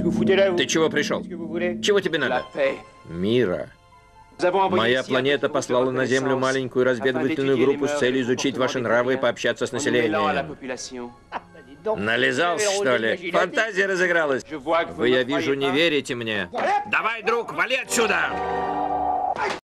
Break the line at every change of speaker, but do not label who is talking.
Ты чего пришел? Чего тебе надо? Мира. Моя планета послала на Землю маленькую разведывательную группу с целью изучить ваши нравы и пообщаться с населением. Нализался, что ли? Фантазия разыгралась. Вы, я вижу, не верите мне. Давай, друг, вали отсюда!